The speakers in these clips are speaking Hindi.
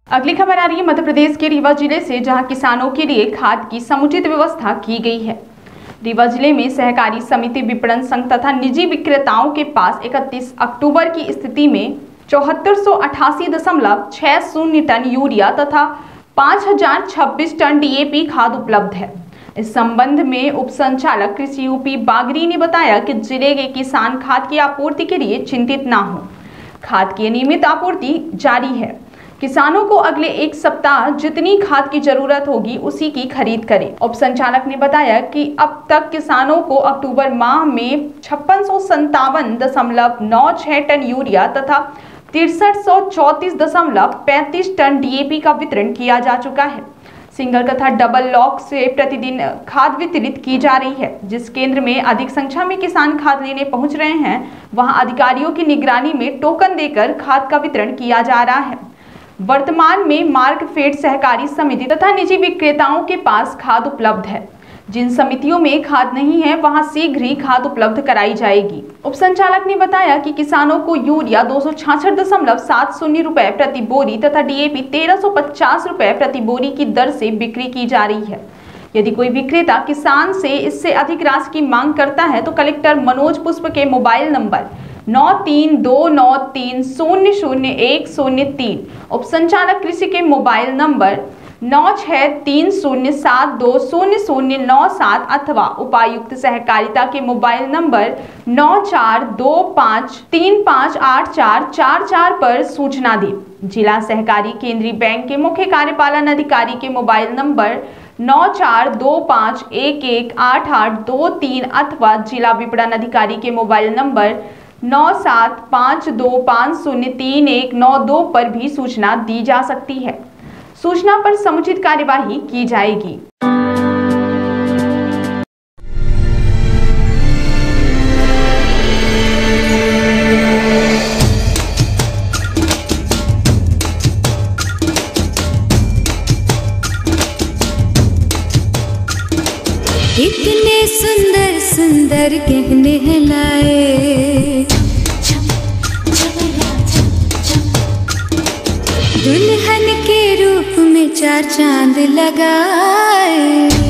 अगली खबर आ रही है मध्य प्रदेश के रीवा जिले से, जहां किसानों के लिए खाद की समुचित व्यवस्था की गई है। रीवा जिले में सहकारी समिति विपणन संघ तथा निजी विक्रेताओं के पास 31 अक्टूबर की स्थिति में 7488.60 टन यूरिया तथा 5026 टन डीएपी खाद उपलब्ध है। इस संबंध में उप संचालक कृषि यूपी बागरी ने बताया कि जिले के किसान खाद की आपूर्ति के लिए चिंतित ना हो। खाद की नियमित आपूर्ति जारी है। किसानों को अगले एक सप्ताह जितनी खाद की जरूरत होगी उसी की खरीद करें। उप संचालक ने बताया कि अब तक किसानों को अक्टूबर माह में 5657.96 टन यूरिया तथा 6334.35 टन डीएपी का वितरण किया जा चुका है। सिंगल तथा डबल लॉक से प्रतिदिन खाद वितरित की जा रही है। जिस केंद्र में अधिक संख्या में किसान खाद लेने पहुंच रहे हैं, वहां अधिकारियों की निगरानी में टोकन देकर खाद का वितरण किया जा रहा है। वर्तमान में मार्कफेड सहकारी समिति तथा निजी विक्रेताओं के पास खाद उपलब्ध है। जिन समितियों में खाद नहीं है, वहां शीघ्र ही खाद उपलब्ध कराई जाएगी। उप संचालक ने बताया कि किसानों को यूरिया 266.70 रुपए प्रति बोरी तथा डीएपी 1350 रुपए प्रति बोरी की दर से बिक्री की जा रही है। यदि कोई विक्रेता किसान से इससे अधिक राशि की मांग करता है तो कलेक्टर मनोज पुष्प के मोबाइल नंबर 9329300103, उप संचालक कृषि के मोबाइल नंबर 9630720097 अथवा उपायुक्त सहकारिता के मोबाइल नंबर 9425358444 पर सूचना दें। जिला सहकारी केंद्रीय बैंक के मुख्य कार्यपालन अधिकारी के मोबाइल नंबर 9425118823 अथवा जिला विपणन अधिकारी के मोबाइल नंबर 9752503192 पर भी सूचना दी जा सकती है। सूचना पर समुचित कार्यवाही की जाएगी। इतने सुंदर सुंदर गहने हैं लाए, दुल्हन के रूप में 4 चांद लगाए।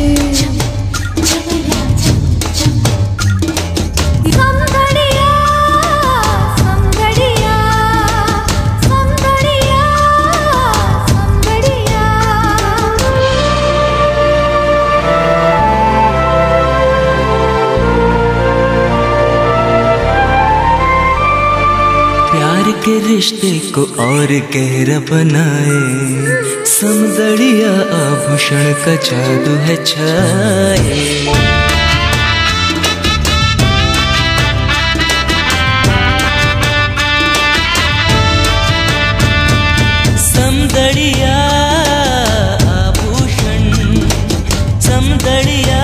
के रिश्ते को और गहरा बनाए, समदड़िया आभूषण का जादू है छाए। समदड़िया आभूषण, समदड़िया